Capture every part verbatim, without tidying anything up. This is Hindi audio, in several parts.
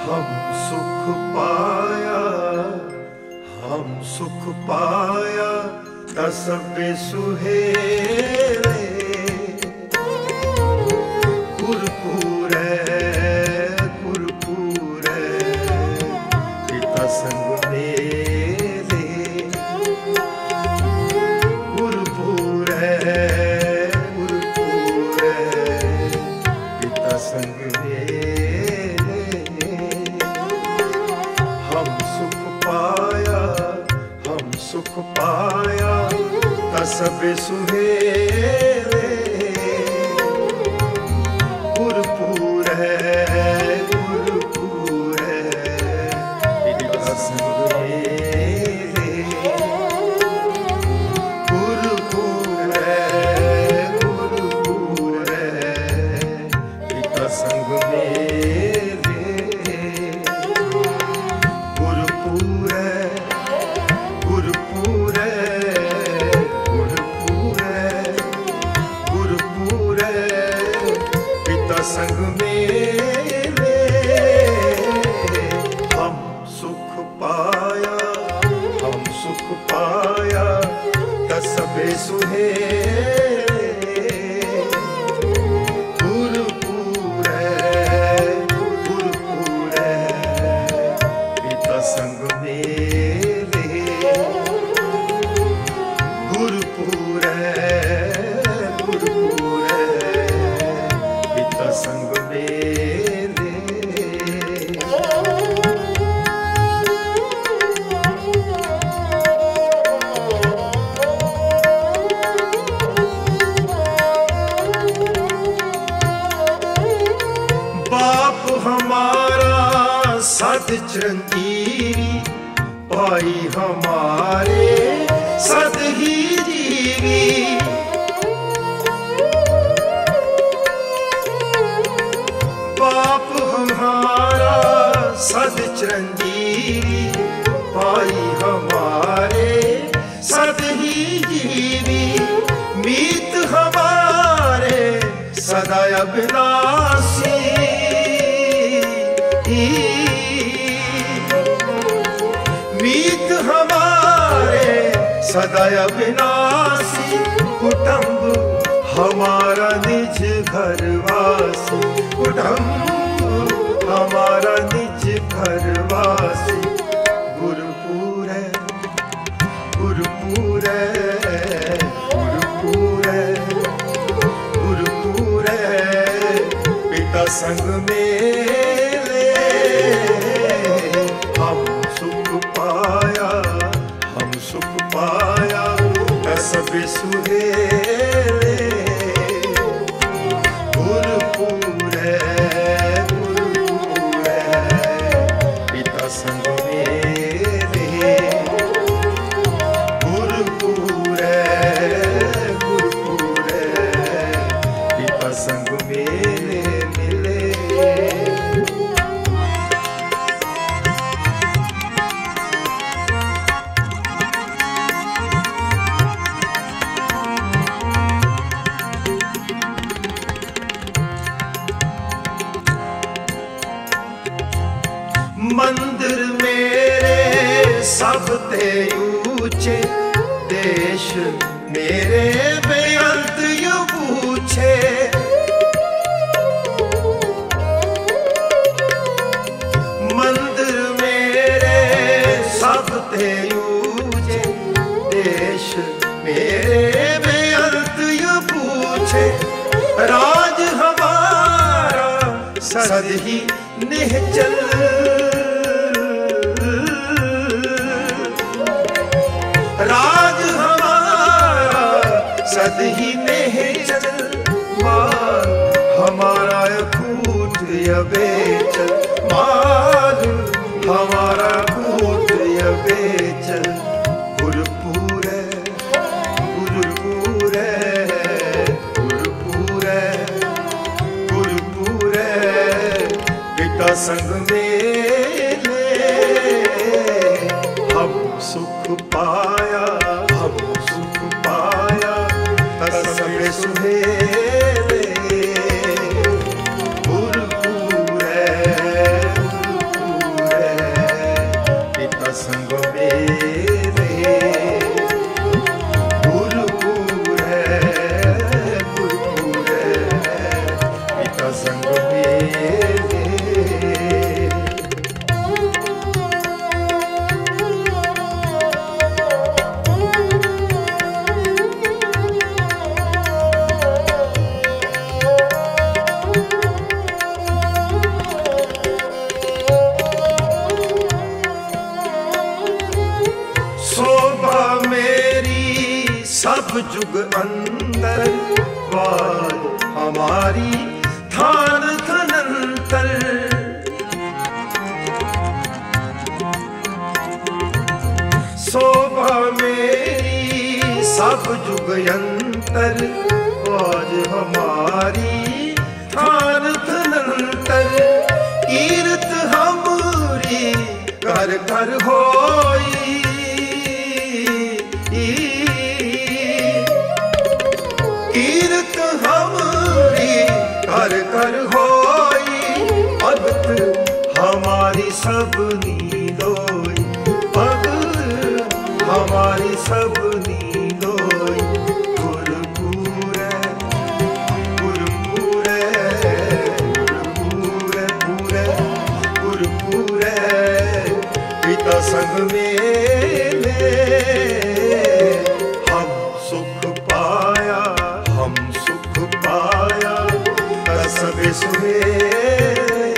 हम सुख पाया, हम सुख पाया दस बेसुहेले गुरपुरे गुरपुरे पिता संग मेले गुरपुरे गुरपुरे पिता संग मेले हम सुख पाया, हम सुख पाया दस बेसुहेले गुरपुरे गुरपुरे पिता संग मेले गुरपुरे गुरपुरे पिता संग मेले गुरपुरे गुरपुरे गुरपुरे गुरपुरे पिता संग मेले हम सुख पाया, हम सुख पाया दस बेसुहेले गुरपुरे गुरपुरे पिता संग मेले गुरपुरे गुरपुरे पिता संग मेले बाप हमारा सद चिरंजीवी, भाई हमारे सद ही जीवी। बाप हमारा सद चिरंजीवी, भाई हमारे सद ही जीवी। मीत हमारे सदा अविनाशी, मीत हमारे सदा अविनाशी। कुटुंब हमारा निज घरवासी, कुटुंब हमारा निज घरवासी। गुरपुरे गुरपुरे गुरपुरे गुरपुरे पिता संग मेले हम सुख पाया, हम सुख पाया दस बेसुहेले गुरपुरे गुरपुरे पिता संग मेले गुरपुरे गुरपुरे पिता संग मेले मिले। मंदिर मेरे सब ते ऊंचे, देश मेरे बेअंत यू पूछे। मंदिर मेरे सब ते ऊंचे, देश मेरे बेअंत यू पूछे। राज हमारा सद ही निहचल, राज हमारा सद ही निहचल। माल हमारा अकूट बेचल, माल हमारा अकूट बेचल। गुरपुरे गुरपुरे गुरपुरे गुरपुरे पिता संग मेले हम सुख पाया, हम सुख पाया दस बेसुहेले गुरपुरे जुग अंदर वाज हमारी थान थनंतर। शोभा मेरी सब जुग अंतर वाज हमारी थान थनंतर। कीर्त हमरी कर कर होई, कीर्त हमरी कर कर होई। भगत हमारी सब नीलोई, भगत हमारी सब नीलोई। गुरपुरे गुरपुरे गुरपुरे पूरे गुरपुरे पिता संग मेले। हम सुख पाया हम सुख पाया कसबे सुहेले।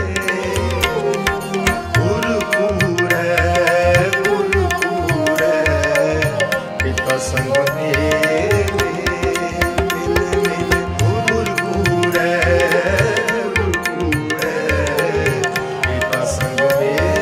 गुरपुरे गुरपुरे पिता संग मेले। मिले मिले गुरपुरे गुरपुरे पिता संग मेले।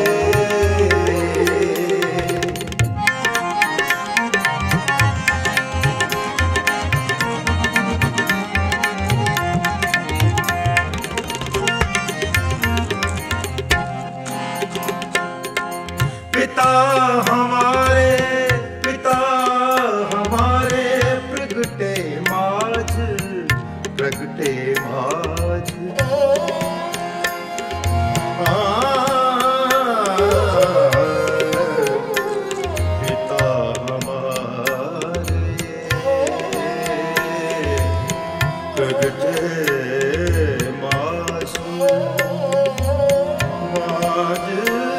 पिता हमारे पिता हमारे प्रगटे माज प्रगटे माज। पिता हमारे प्रगटे माज माज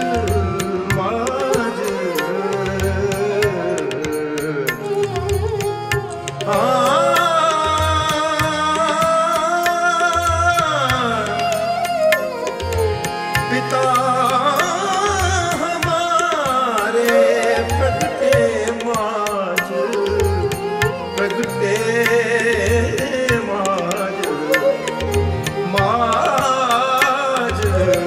पिता हमारे प्रगटे माज प्रगटे माज माज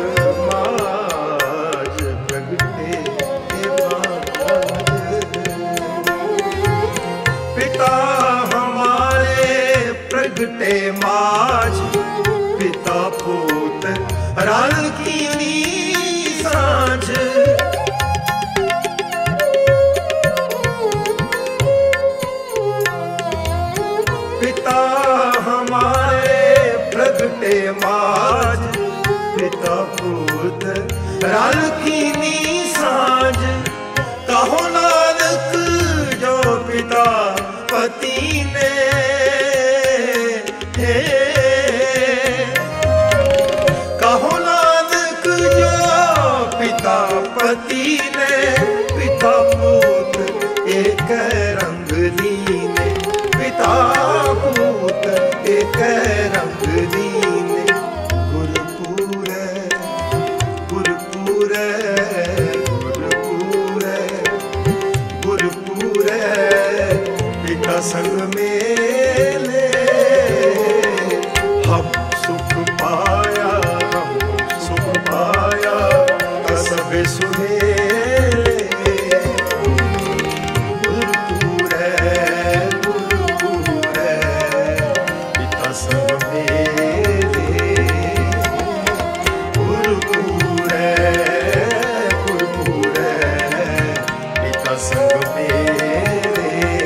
माज प्रगटे माज। पिता हमारे प्रगटे माज पिता पूत रल की सांझ। पिता हमारे प्रगटे माज पिता पूत रल की सांझ। कहो नानक जो पिता पति ने हे। कहो नानक जो पिता पति ने पिता पूत एक रंग लीने। पिता पूत एक रंग लीने। गुरपुरे गुरपुरे गुरपुरे गुरपुरे पिता संग मेले। हम सुख पाया हम सुख पाया कसबे सुहेले। गुरपुरे गुरपुरे पिता संग मेले। गुरपुरे गुरपुरे पिता संग मेले।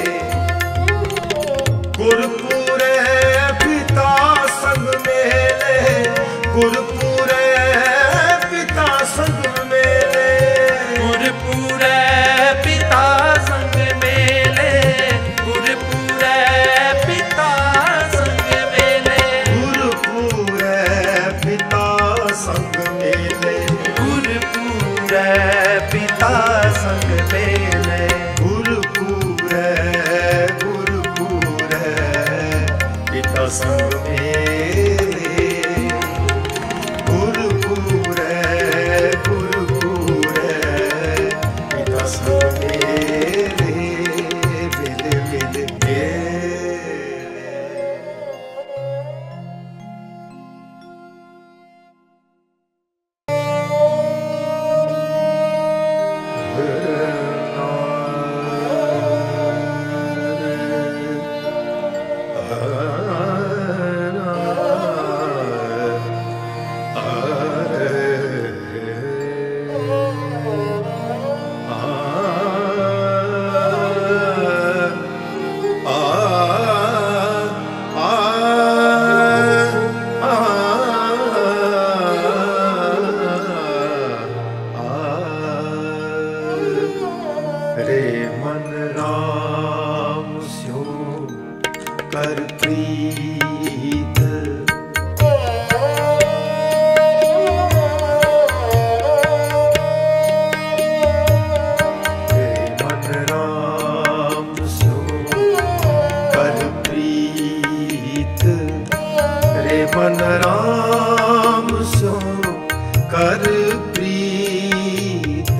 गुरपुरे पिता संग मेले। गुरपुरे पिता संग मेले। गुरपुरे पिता संग मेले। गुरपुरे पिता संग मेले। गुरपुरे पिता संग मेले। गुरपुरे पिता संग मेले। गुरपुरे गुरपुरे पिता संग मेले। गुरपुरे गुरपुरे पिता संग मेले। मिले मिले प्रीत।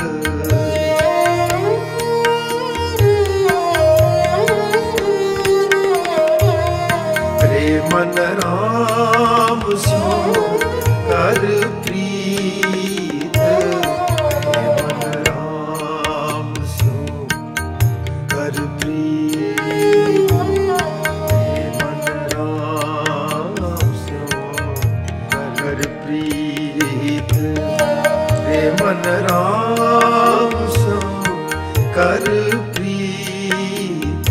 रे मन राम सो कर प्रीत। रे मन राम सो कर प्रीत। रे मन राम सो कर प्रीत। रे मन राम सो कर प्रीत।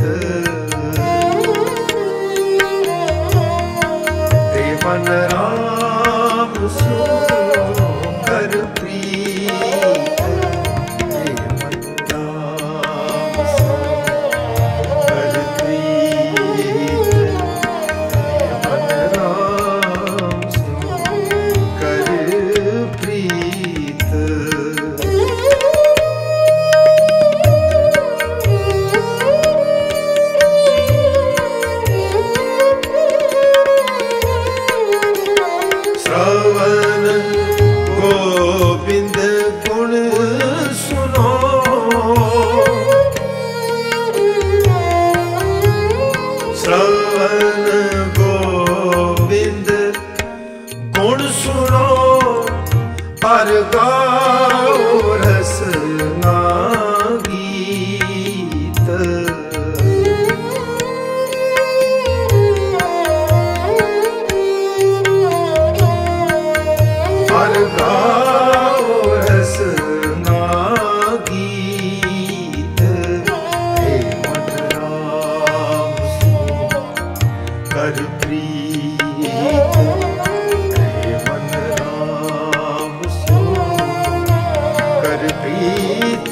रे मन राम सो कर प्रीत। रे मन राम सो कर प्रीत। रे मन राम सो कर प्रीत। श्रवण गोविंद गुण सुनो। श्रवण गोविंद गुण सुनो। पर गाओ रसना गीत। पर गाओ रसना गीत। हे मन राम सो कर प्रीत। हे मन राम सो कर प्रीत।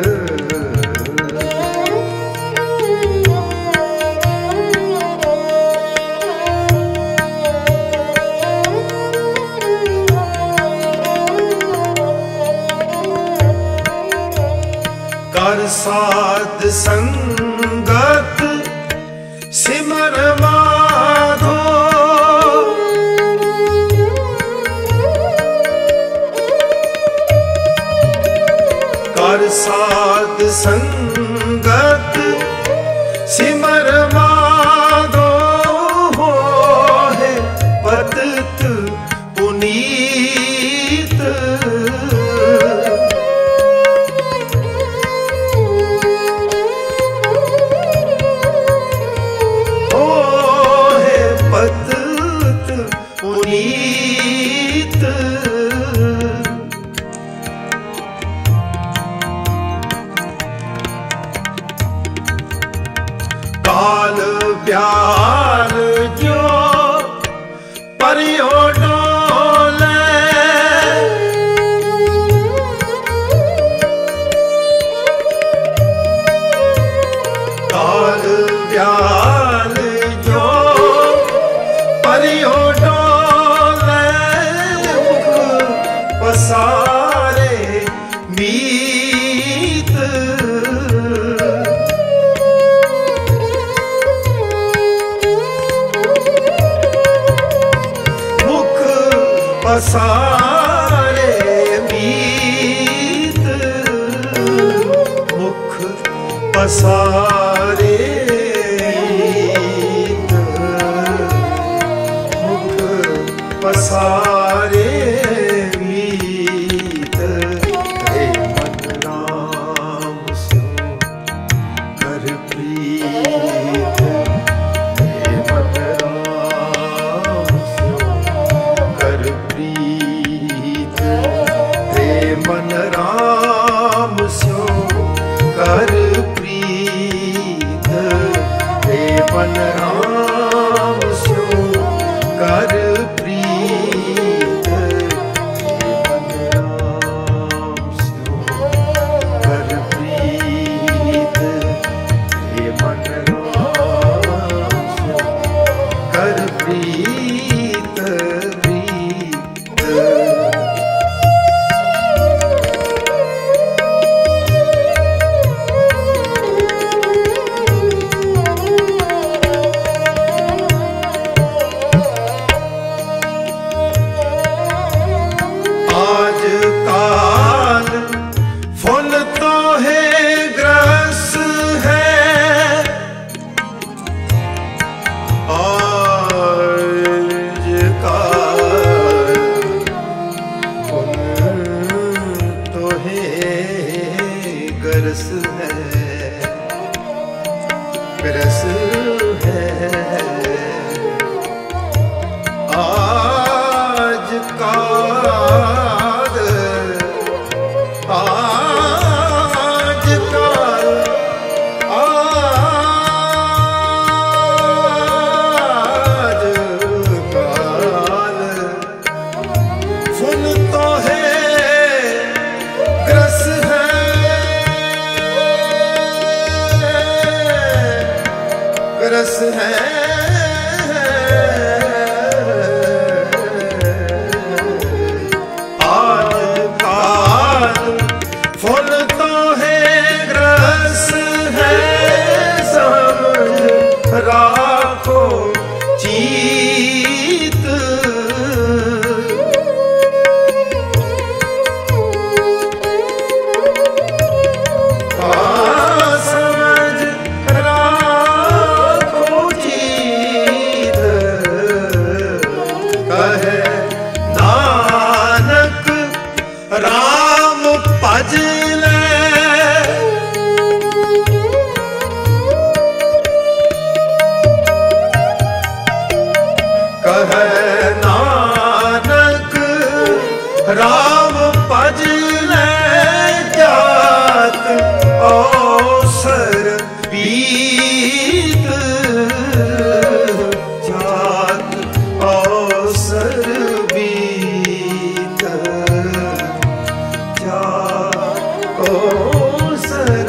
कर साध संगत सिमर माधो। कर साध संगत सिमर माधो। हो है पतित पुनीत। पुनीत। काल ब्याल जो परियो डोले। काल ब्याल जो परियो डोले। मुख पसारे मीत। मुख पसारे मीत। मुख पसारे मीत। मुख पसारे मीत। हे मन राम सो कर प्रीत। हे मन राम सो कर प्रीत। हे मन राम सो कर प्रीत। काल फूल तो है ग्रस है, आज काल फूल तो है ग्रस है, ग्रस है। आज काल आज काल आज काल फूल तो है ग्रस है, ग्रस है। राखो चीत आ समझ राखो चीत, कहे नानक राम भज ले, कहे नानक राम भज ले, जात अवसर बीत, जात अवसर बीत, जात अवसर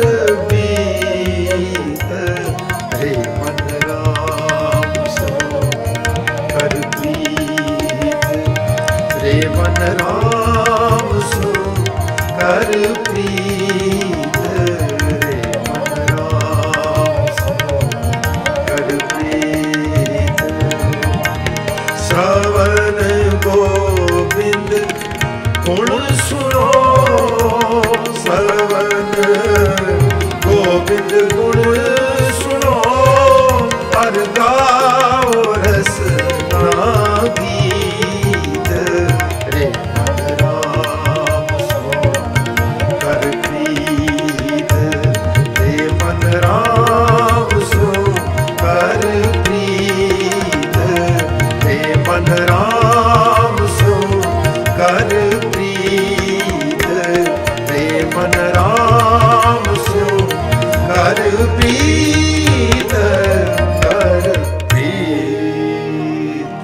बीत। हे मन राम सो कर प्रीत, रे मन राम सो कर प्रीत, रे मन राम सो कर प्रीत। श्रवण गोविंद गुण सुनो, श्रवण गोविंद गुण सुनो, हर गाओ रस गीत, रे मन राम सो कर प्रीत, रे मन राम सो कर प्रीत, रे मन राम सो कर प्रीत, रे मन राम सो कर प्रीत, कर प्रीत।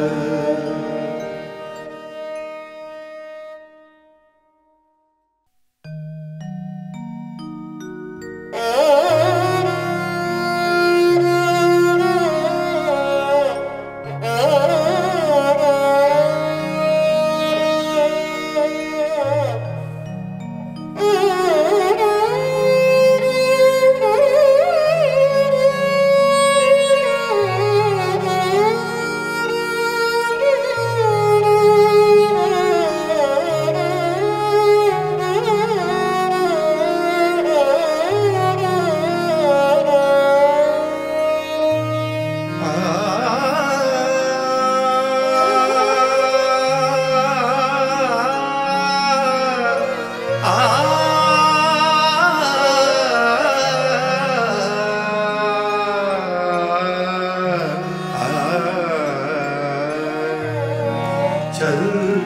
चल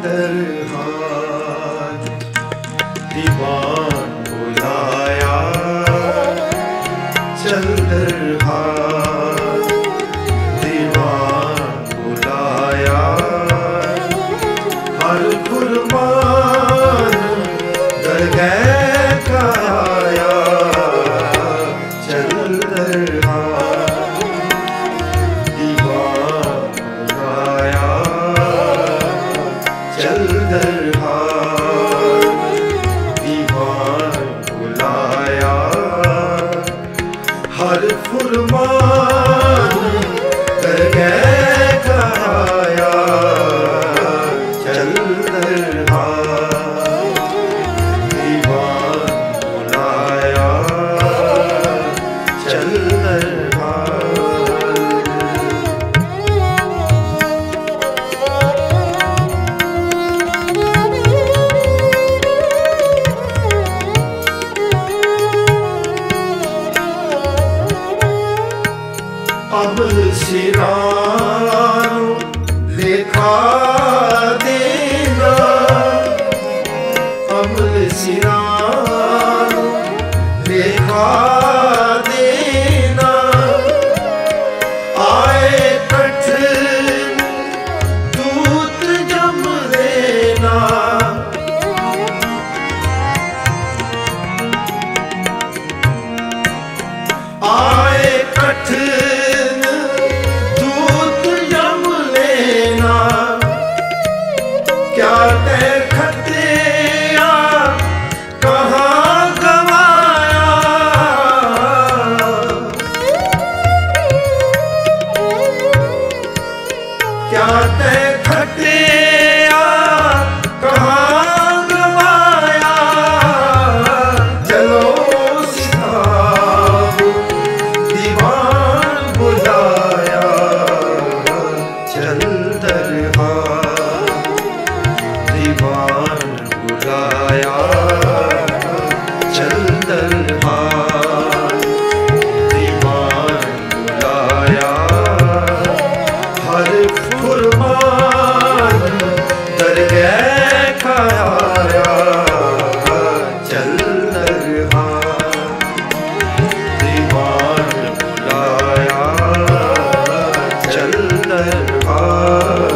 दरहान दीवान बुलाया, चल दरहान दीवान बुलाया, हर कुर्बान दरगाह का आया, चल दरहान दीवान बुलाया, चल दरहान दीवान बुलाया, हर फुर सिरान लेखा देना, आए कठिन दूत जम देना। आए कठिन दूत जम लेना, क्या तय खतिया कहाँ गवाया। क्या तय खतिया कहाँ गवाया। चलो सिताब दीवान बुलाया, चल दरबार दीवान बुलाया, चल दरबार दीवान बुलाया। हर फुरमान दरगाह का आया, चल दरबार दीवान बुलाया, चल दरबार।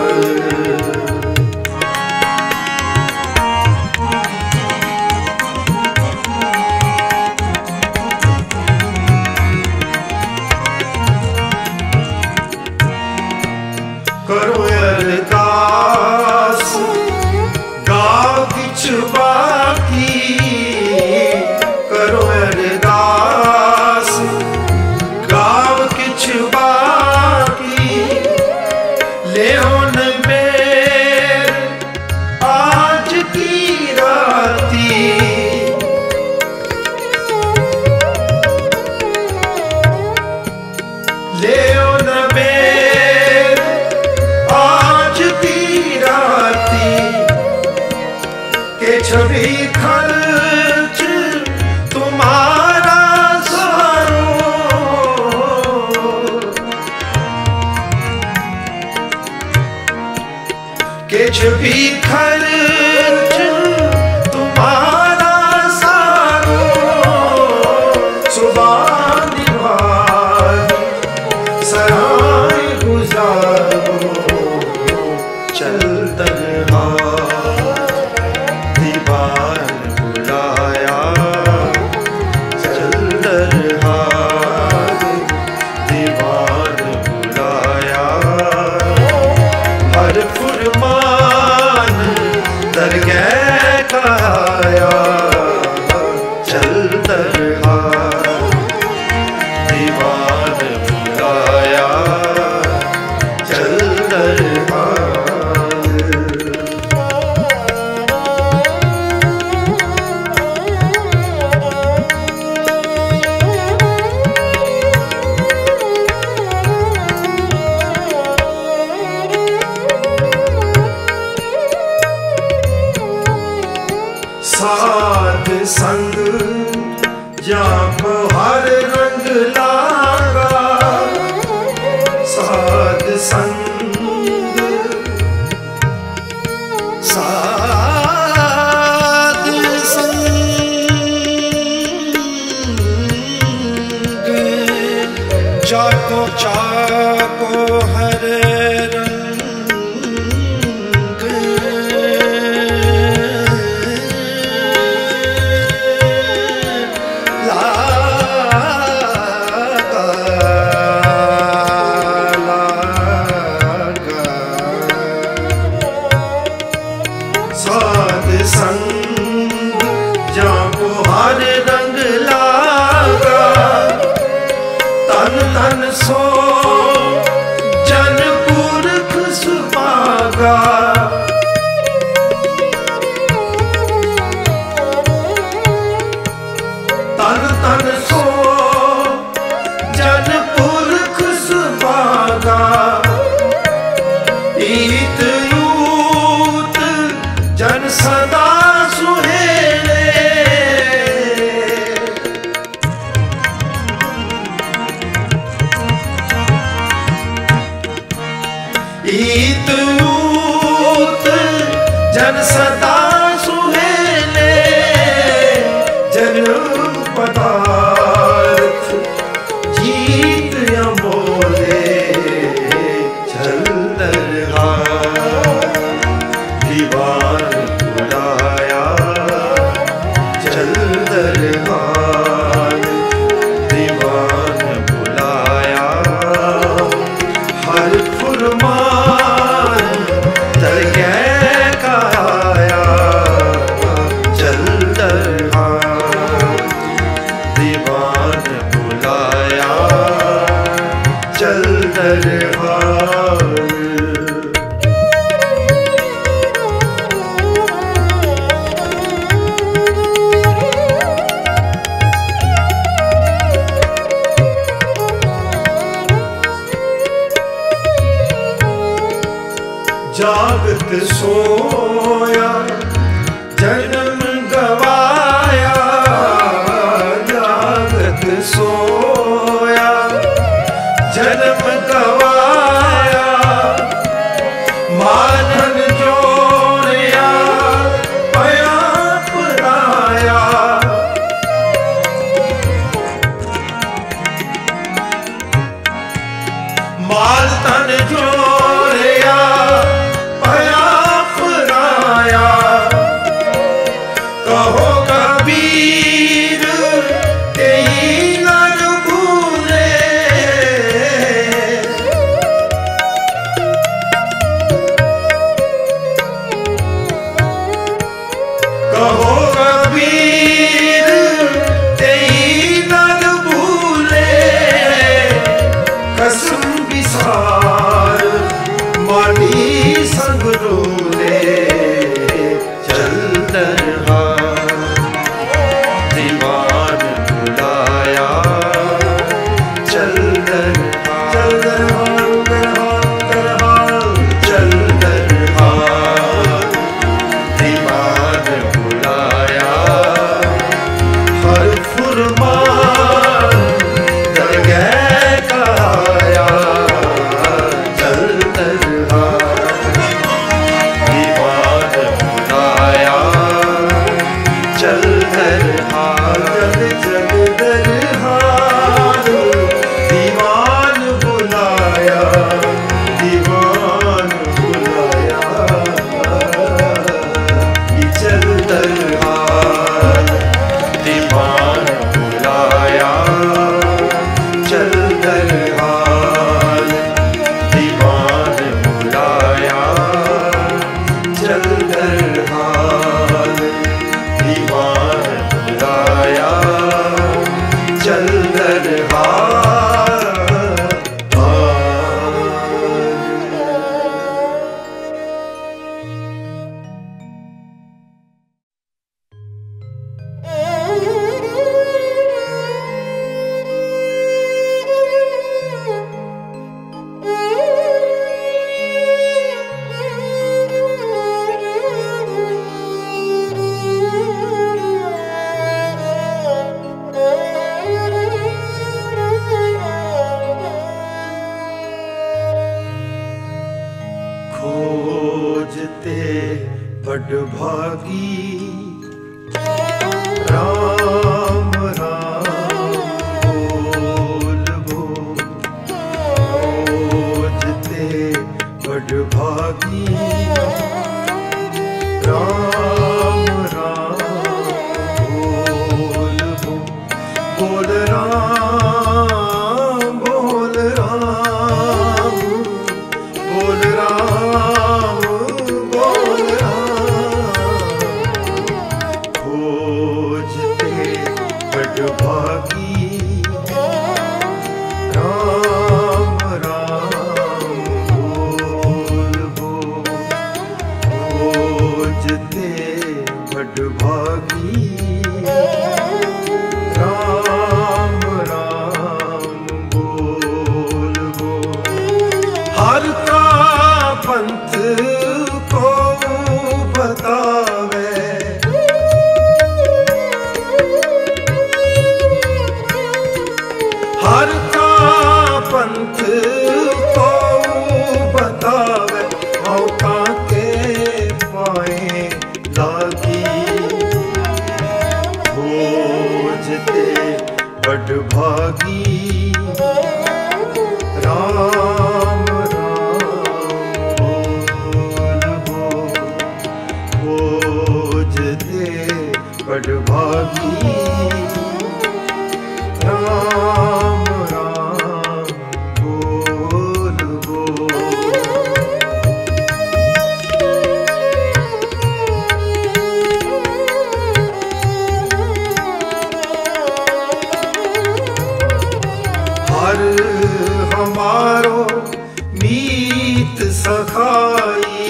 करो अरदास गाओ किछ बाकी, करो अरदास गाओ किछ बाकी। लेओ न मेर आज की राती, लेओ न मेर आज की राती। के छवि खर्च तुम्हारा सारो, के छवि खर्च तुम्हारा सारो। सुबह निभानी सराय गुजारो, चल दरबार दीवान बुलाया, चल दरबार दीवान बुलाया। हर फुरमान दरगाह का आया, चल दरबार दीवान बुलाया, चल दरबार। साध संग जाको हर रंग लागा, साध संग साध संग जाको जाको हर सो जन पुरख सुभागा। तन तन सो जन पुरख सुभागा। ईत यूत जन सदा सुहेले। ईत यूत जन सदा सुहेले। सोया जन्म गवाया, जागत सोया जन्म गवाया, माधन जोड़िया पया पराया। माल तन जोड़िया पया पराया, कहो कबीर तेई नर भूले। कहो कबीर तेई नर भूले, कसम विसार मानी संग रोले। चल दरहार दीवान बुलाया, चल दरहार चल दरहार दरहार चल दरहार दीवान बुलाया। हर फुरमान दरगह का आया, चल दरहार दीवान बुलाया, चल दरहार जग जग दरहार दीवान बुलाया, दीवान बुलाया। चल दरहार दीवान बुलाया, चल दरहार दीवान बुलाया, चल दरहार दीवान बुलाया, चल दरहार। खोजते बड़भागी राम राम बोल बोल। खोजते बड़भागी राम राम बोल बोल। बोल राम बोल राम बोल राम बोल राम। खोजते बड़भागी राम राम बोल बोल। खोजते बड़भागी राम राम बोल बोल। हर का पंथ को बतावे, हर का पंथ को बतावे। मौका के पाए लागी खोजते बड़भागी राम राम बोल बोल। खोजते बड़भागी राम राम बोल बोल। हर हमारो मीत सखाई,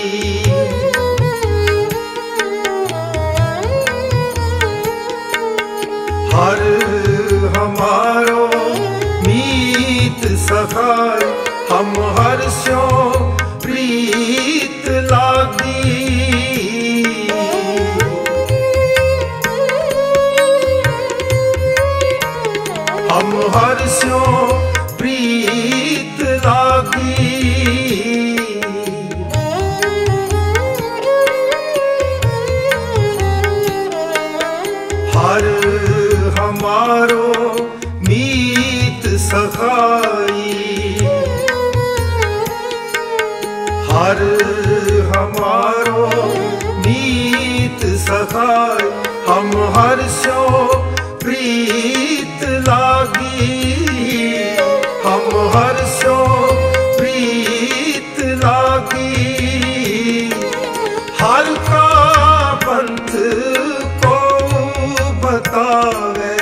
हर हमारो मीत सखाई, हर हमारो मीत सखाई, हम हर्षो प्रीत लागी, हम हर्षो प्रीत लागी। हर का पंथ को बतावे,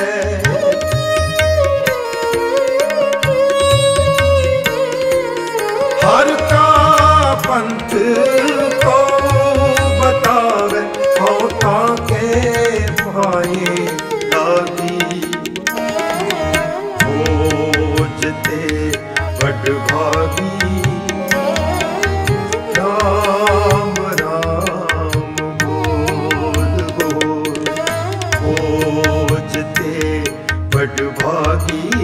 हर का पंथ को बतावे, होता के पाए लागी। खोजते बड़ भागी, राम राम बोल बोल। खोजते बड़ भागी,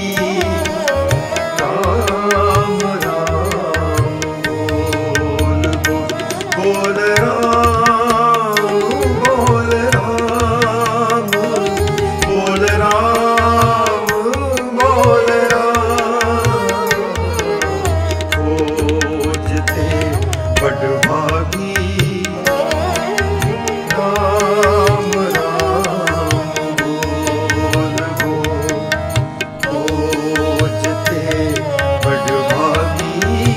राम राम बोल बोल। बोल राम बोल राम, बोल राम बोल राम। खोजते बड़ भागी, राम राम बोल बोल। खोजते बड़ भागी,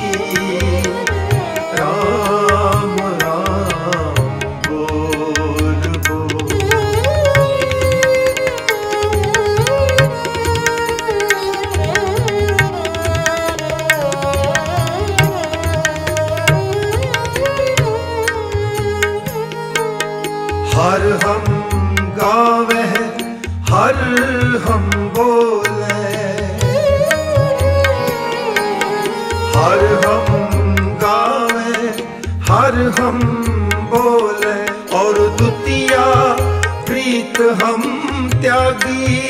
राम राम बोल बोल। हर हम गावे, हर हम बोले, हर हम गावे, हर हम बोले। और द्वितीया प्रीत हम त्यागी,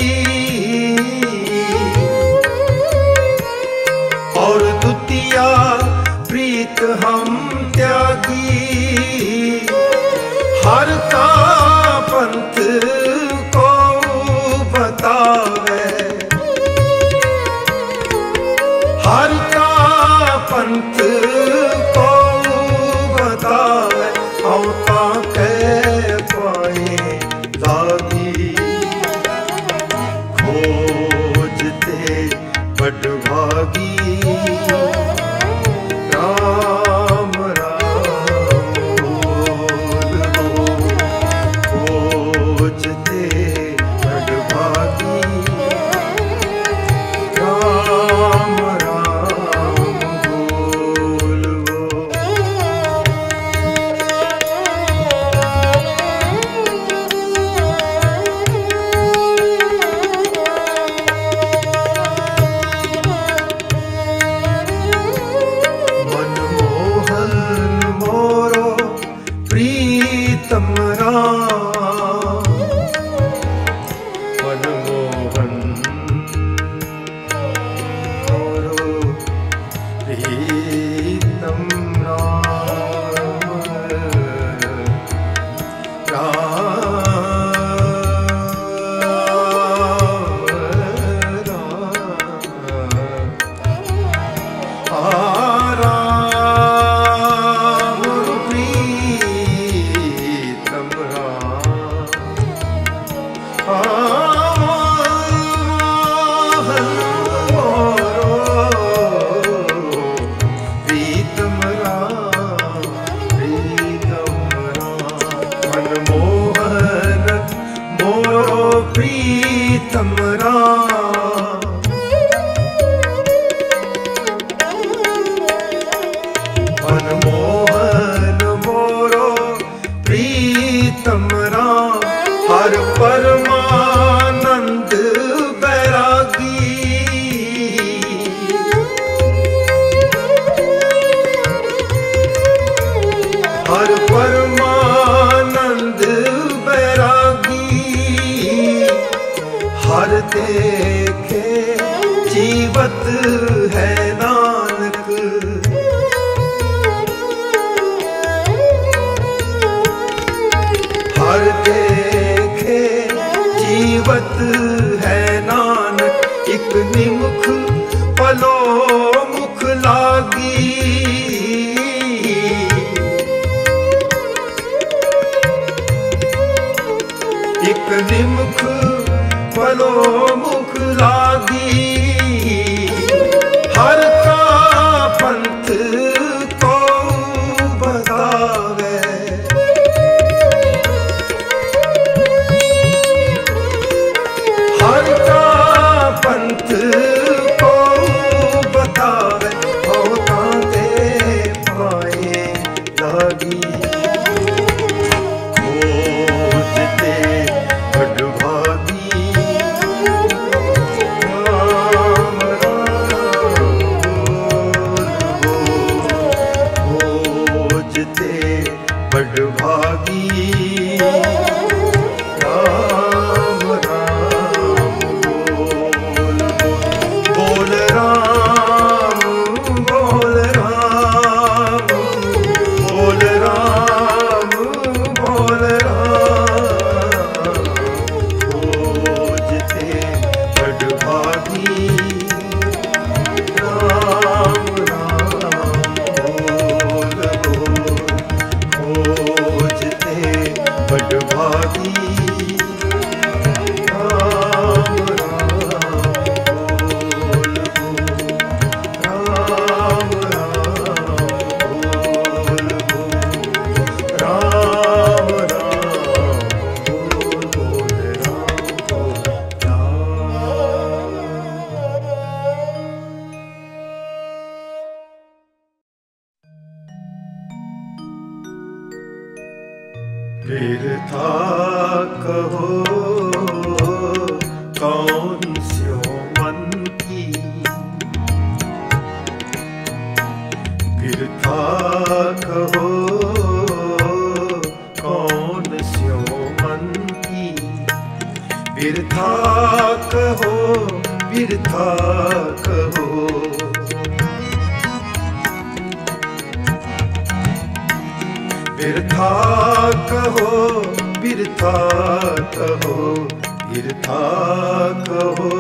और द्वितीया प्रीत हम त्यागी। हर का पंथ को बतावे, हर का पंथ को बतावे, होता के पाए लागी। खोजते बड़ भागी, राम राम बोल बोल। खोजते बड़ भागी, राम राम बोल बोल। मनमोहन मोरो प्रीतम राम, मनमोहन मोरो प्रीतम राम, राम राम। राम प्रीतम राम, प्रीतम राम, प्रीतम राम। मनमोहन मोरो प्रीतम राम, मनमोहन मोरो प्रीतम राम। हर परमानंद बैरागी, हर परमानंद बैरागी। हर देखे जीवत है नानक, हर देखे जीवत है नानक, एक निमुख पलो मुख लागी। एक निमुख पलो मुख लागी, हर का पंथ को बतावे। हर का पंथ को बतावे, होता दे पाए लागी। खोजते बड़भागी, राम राम बोल बोल। खोजते बड़भागी, राम राम बोल बोल। राम बोल राम बोल, राम बोल राम। खोजते बड़भागी, राम राम बोल बोल। खोजते बड़भागी, राम राम बोल बोल। राम राम बोल बोल। राम राम बोल बोल। राम बोल राम। बिरथा कहो कौन स्यो मन की, बिरथा कहो कौन स्यो मन की। बिरथा कहो बिरथा कहो, बिरथा कहो बिरथा कहो। बिरथा कहो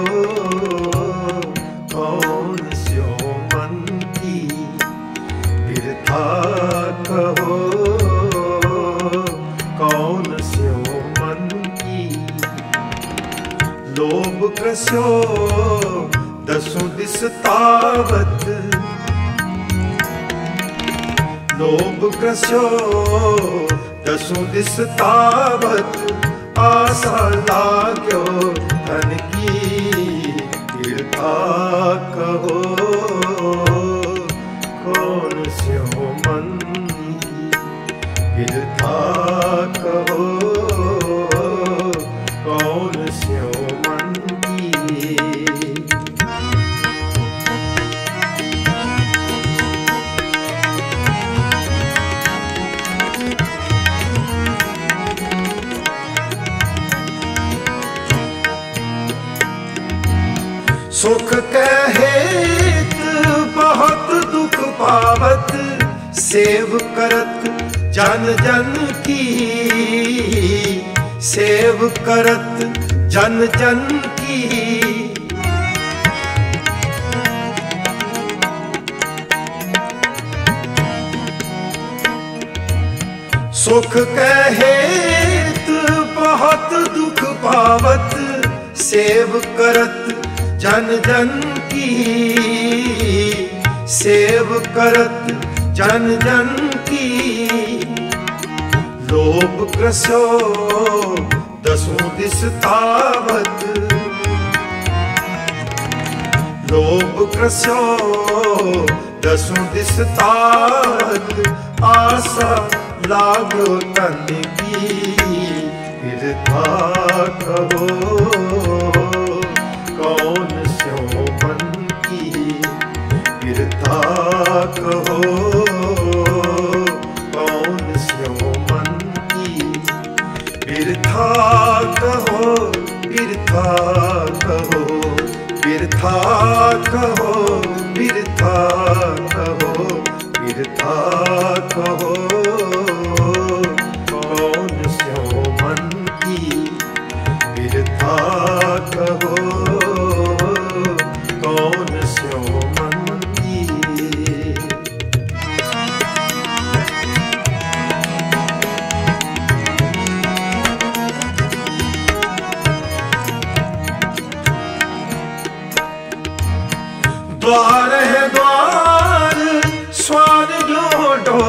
कौन स्यो मन की। बिरथा कहो कौन स्यो मन की। लोभ क्रस्यो दसों दिस तावत, लोभ क्रस्यो दसों दिस तावत। आशा लाग्यो धन की, बिरथा कहो कौन स्यो मन की। बिरथा कहो कौन स्यो मन की। सुख कहेत बहुत दुख पावत, सेव करत जन जन की। सेव करत जन जन की। सुख कहेत बहुत दुख पावत, सेव करत जन जन की। सेव करत जन जन की। लोभ क्रस्यो दसों दिस तावत, लोभ क्रस्यो दसों दिस तावत। आशा लागो तन की, बिरथा कहो कौन स्यो मन की। बिरथा कहो कौन स्यो मन की। बिरथा कहो बिरथा कहो। बिरथा कहो बिरथा कहो। बिरथा कहो कौन स्यो मन की। बिरथा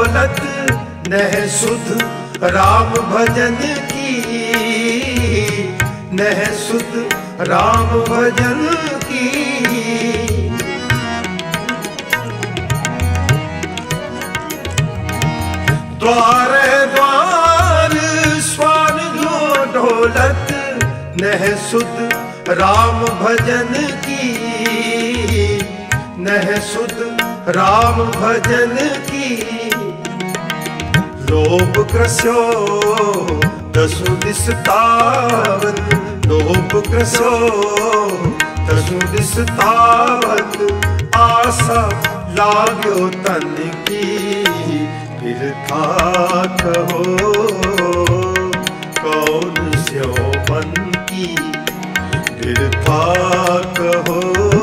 दौलत नह सुध राम भजन की, नह सुध राम भजन की। द्वार द्वार स्वान जो ढोलत नह सुध राम भजन की, नह सुध राम भजन की। लोभ कृस्यो दसु दिस तावत, लोभ कृस्यो दसु दिस तावत। आशा लाग्यो तन की फिर था कहो कौन स्यो मन की, फिर था कहो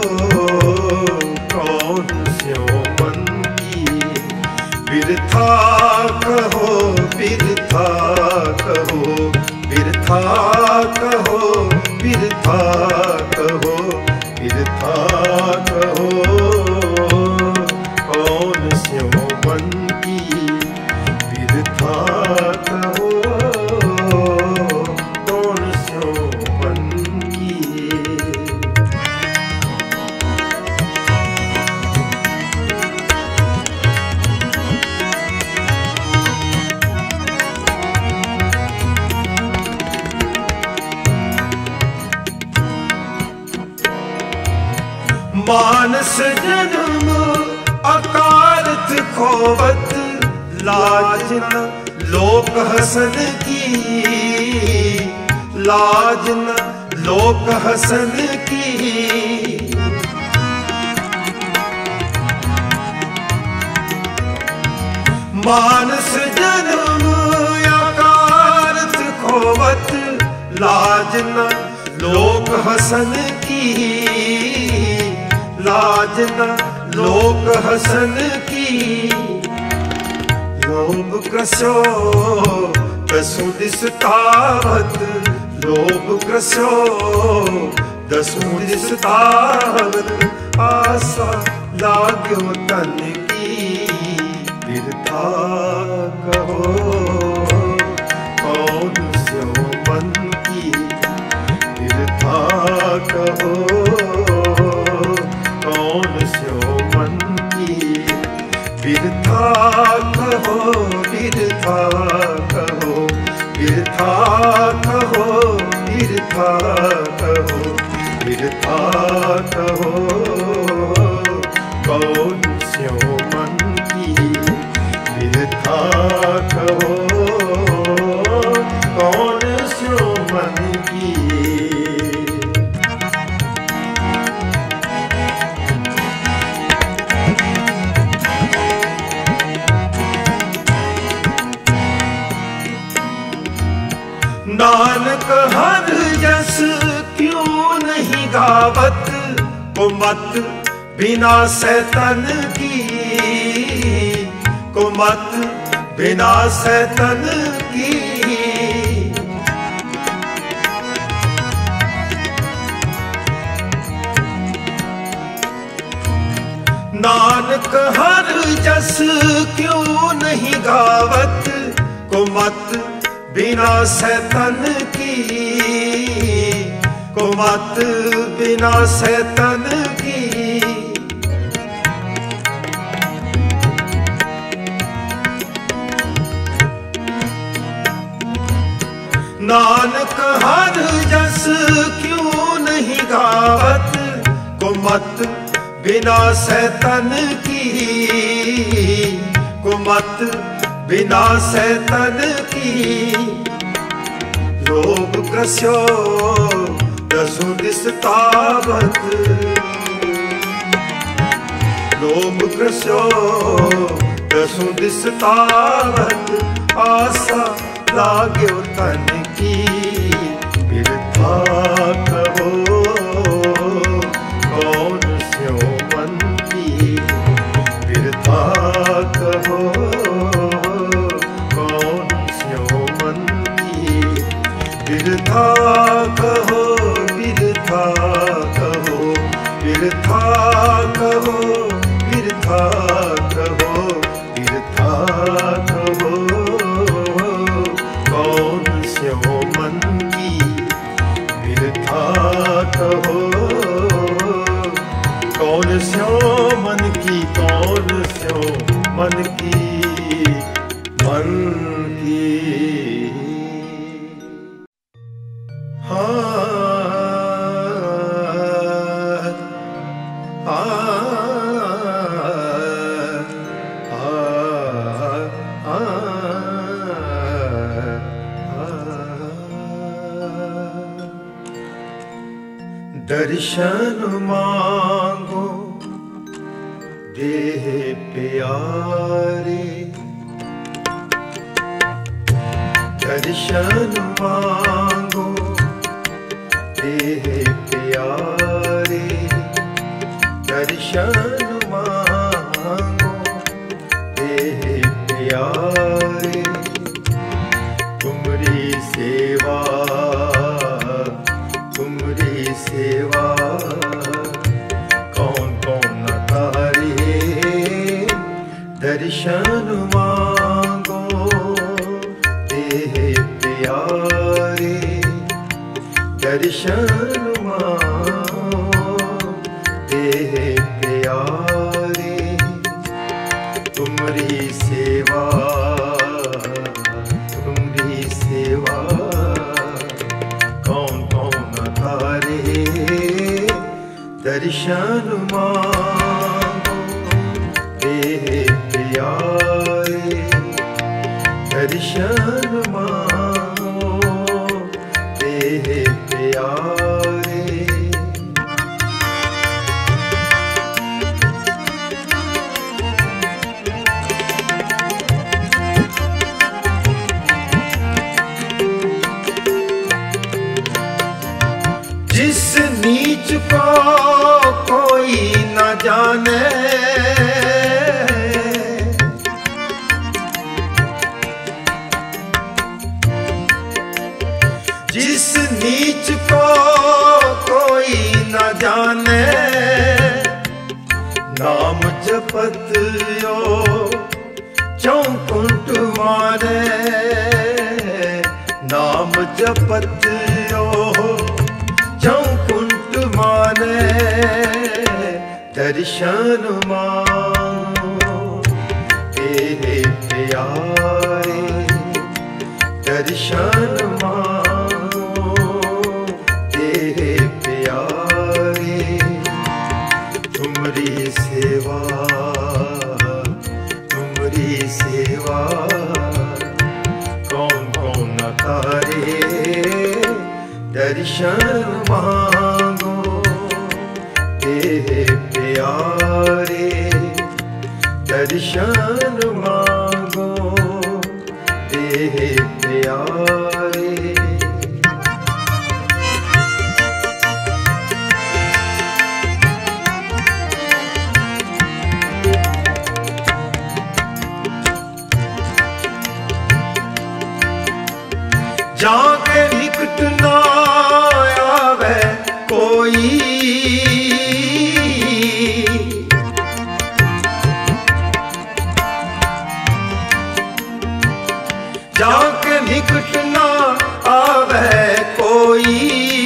कौन स्यो मन की। बिरथा कहो बिरथा कहो बिरथा कहो बिरथा कहो बिरथा कहो कौन स्यो मन की, बिरथा कहो कौन स्यो मन की। मानस जन्म अकारथ खोवत, लाज न लोक हसन की, लाज न लोक हसन की। मानस जन्म अकारथ खोवत, लाज न लोक हसन की, लाज न लोक हसन की। लोभ कृस्यो दसु दिस तावत, लोभ कृस्यो दसु दिस तावत। आशा लाग्यो तन की बिरथा कहो कौन स्यो मन की, बिरथा कहो कौन स्यो मन की। बिरथा कहो बिरथा कहो बिरथा कहो बिरथा कहो बिरथा कहो कौन स्यो मन की, बिरथा कहो कौन स्यो मन की। नानक हर जस क्यों नहीं गावत, को मत बिना सैतन की, को मत बिना सैतन की। नानक हर जस क्यों नहीं गावत, को मत बिना सैतन की, को मत बिना सैतन की। नानक हर जस क्यों नहीं गावत, को मत बिना सैतन की, को मत बिना सैतन की। लोभ कृस्यो दसु दिस तावत, लोभ कृस्यो दसु दिस तावत। आशा लाग्यो तन की बिरथा कहो कौन स्यो मन की, बिरथा कहो कौन स्यो मन की। बिरथा कहो बिरथा कहो बिरथा कहो बिरथा कहो बिरथा दर्शन मांगो देह प्यारे, दर्शन मांगो देह प्यारे, दर्शन मांगो देह प्यारे। तुमरी सेवा तुमरी सेवा कौन कौन न करे। दर्शन मांगो देह प्यारे, दर्शन मांगो देह प्यारे। तुमरी सेवा तुमरी सेवा कौन कौन न करे। दर्शन मांगो देह प्यारे, दर्शन मांगो देह प्यारे। जिस नीच को कोई न जाने, जिस नीच को कोई न जाने। नाम जपत यो चौकुंठ मारे, नाम जपत यो चौकुंठ मारे। दर्शन मांगो देह प्यारे, दर्शन मांगो देह प्यारे। तुमरी सेवा तुमरी सेवा कौन कौन न करे। दर्शन मांगो देह प्यारे, दर्शन मांगो देह प्यारे। जाके निकट ना आवे कोई, जाके निकट ना आवे कोई।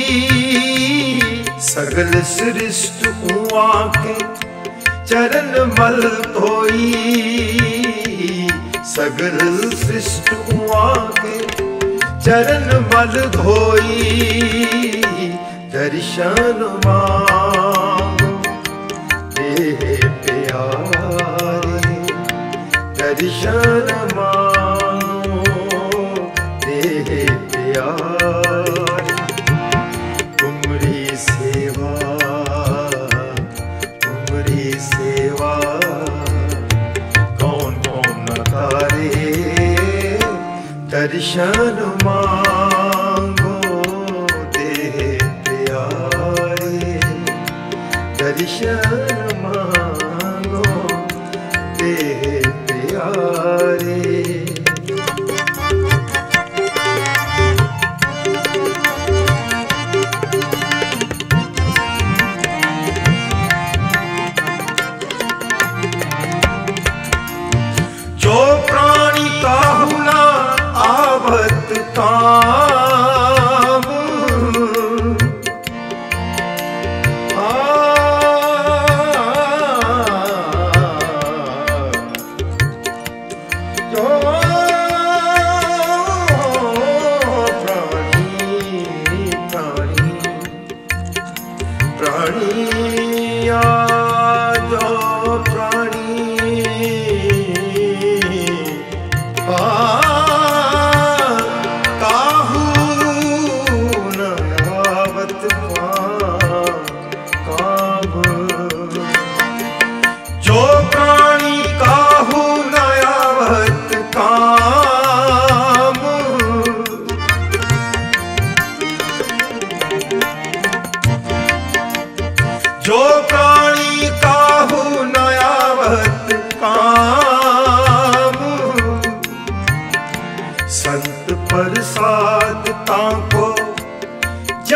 सगल सृष्ट उआ के चरण मल धोई, सगल सृष्ट उआ के चरण मल धोई। दर्शन मांगो देह प्यारे, दर्शन मांगो देह प्यारे। तुमरी सेवा तुमरी सेवा कौन कौन न करे। दर्शन मांगो देह प्यारे, दर्शन मांगो देह प्यारे। जो प्राणी काहू ना आवत का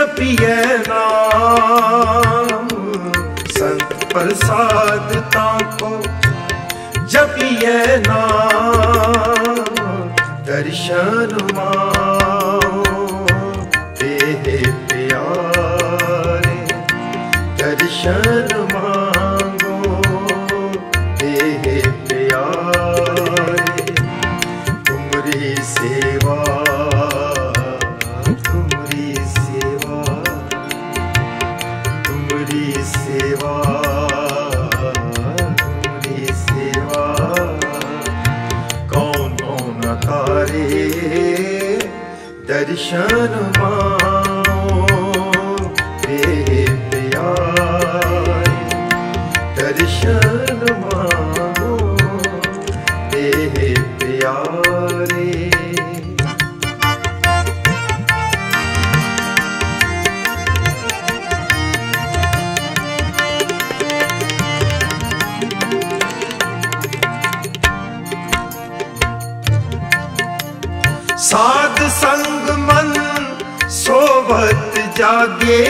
जपिए नाम संत प्रसाद ताको, जपिए नाम दर्शन माओ देहे प्यारे, दर्शन मांगो देहे प्यारे। तुमरी सेवा तुमरी सेवा तुमरी सेवा तुमरी सेवा कौन कौन तारे दर्शन माओ देहे प्यारे, दर्शन माओ देहे प्यारे। साध संग मन सोवत जागे,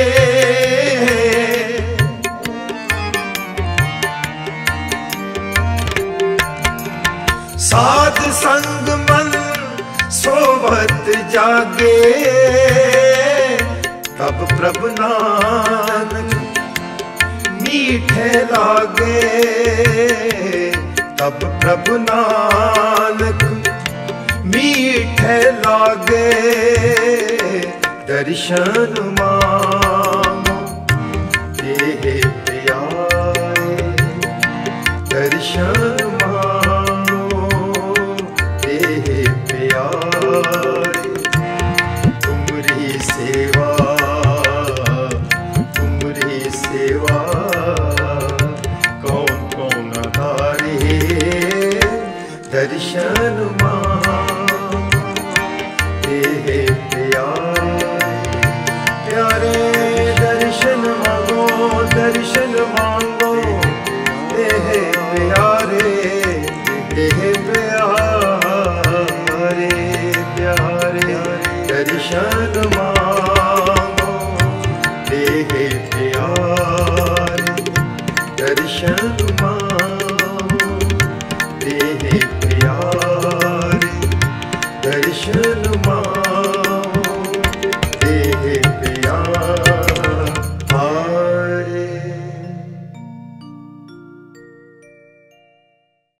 साध संग मन सोवत जागे। तब प्रभु नानक मीठे लागे, तब प्रभु नानक मीठे लागे। दर्शन मांगो देहे प्यारे, दर्शन मांगो देहे प्यारे। तुमरी सेवा तुमरी सेवा कौन कौन तारे दर्शन मांगो देहे प्यारे, प्यारे दर्शन मांगो दर्शन मांगो देहे प्यारे, देहे प्यारे प्यारे दर्शन